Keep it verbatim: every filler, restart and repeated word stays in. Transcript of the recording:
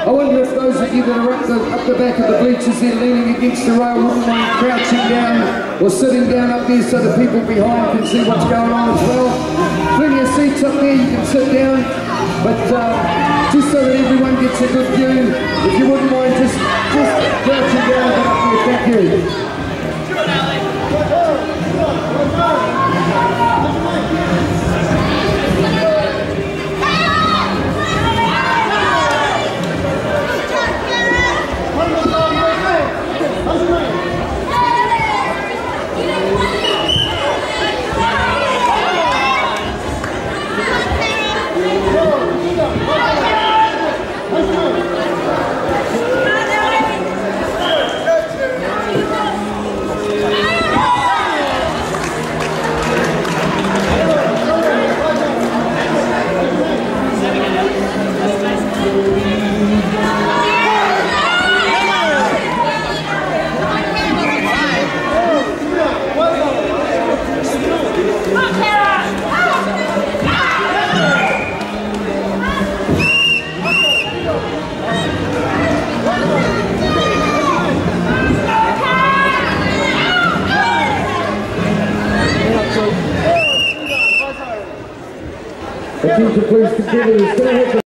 I wonder if those of you that are up the, up the back of the bleachers there leaning against the rail wouldn't mind crouching down or sitting down up there so the people behind can see what's going on as well. Plenty of seats up there, you can sit down, but uh, just so that everyone gets a good view, if you wouldn't mind just, just crouching down a bit up there, thank you. Attention please, continue.